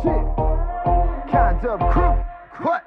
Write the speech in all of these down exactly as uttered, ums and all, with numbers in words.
Shit. Kind of crew. What?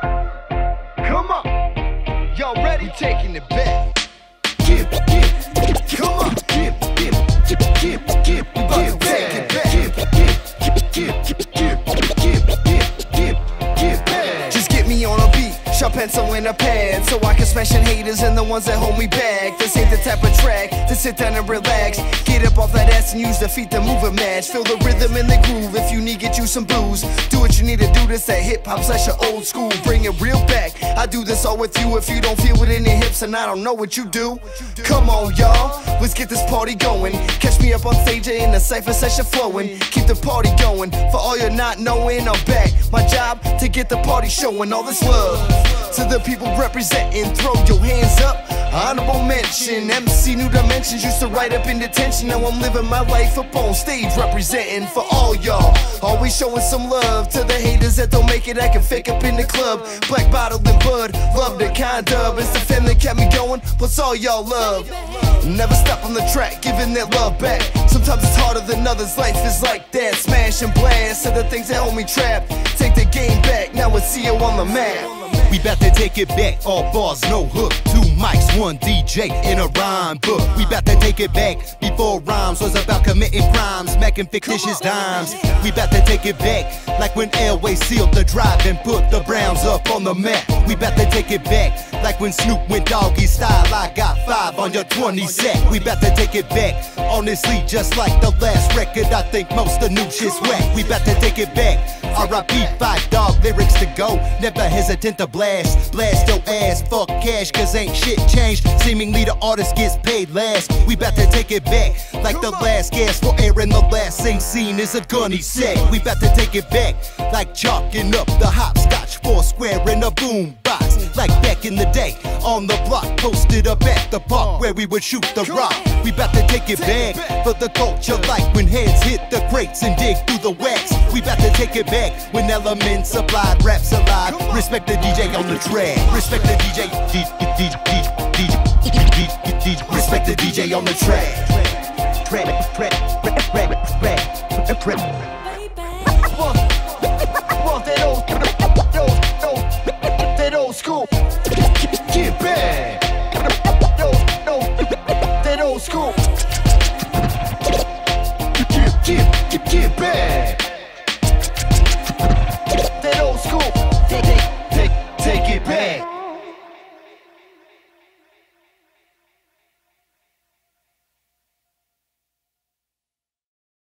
Come on. Y'all ready? We taking it back. Give, give, come on. Give, give, give, give, give. We about to take it back. Give, give, give, give, give, give, give, give, give back. Just get me on a beat. Sharp pencil and a pad, so I can smash in haters and the ones that hold me back. This ain't the type of track to sit down and relax. Get up off that ass and use the feet to move a match. Feel the rhythm and the groove. If you need, get you some blues. Do what you need to do. This that hip hop slash your old school. Bring it real back. I do this all with you. If you don't feel it in your hips and I don't know what you do, come on y'all, let's get this party going. Catch me up on stage in the cypher session flowing. Keep the party going. For all you're not knowing, I'm back. My job to get the party showing. All this love to the people representing, throw your hands up. Honorable mention, M C New Dimensions used to write up in detention. Now I'm living my life up on stage representing for all y'all. Always showing some love to the haters that don't make it, I can fake up in the club. Black bottle and bud, love the kind of. It's the fam that kept me going, plus all y'all love. Never stop on the track, giving that love back. Sometimes it's harder than others, life is like that. Smash and blast to the things that hold me trapped. Take the game back, now it's C O on the map. We bout to take it back, all bars, no hook. Two mics, one D J in a rhyme book. We bout to take it back, before rhymes was about committing crimes, smacking fictitious dimes. We bout to take it back, like when Elway sealed the drive and put the Browns up on the map. We bout to take it back, like when Snoop went doggy style, I got five on your twenty set. We bout to take it back, honestly just like the last record, I think most of new shit's whack. We bout to take it back, R I P five dog lyrics to go, never hesitant to blast. Blast your ass, fuck cash, cause ain't shit changed. Seemingly the artist gets paid last. We bout to take it back, like the last gas for air and the last sing scene is a gunny set. We bout to take it back, like chalking up the hopscotch, four square in a boom box. Like back in the day, on the block, posted up at the park where we would shoot the rock. We bout to take it back, for the culture like when heads hit the crates and dig through the wax. We bout to take it back, when elements supplied, raps alive. Respect the D J on the track. Respect the D J, D J, D J, D J. Respect the D J on the track.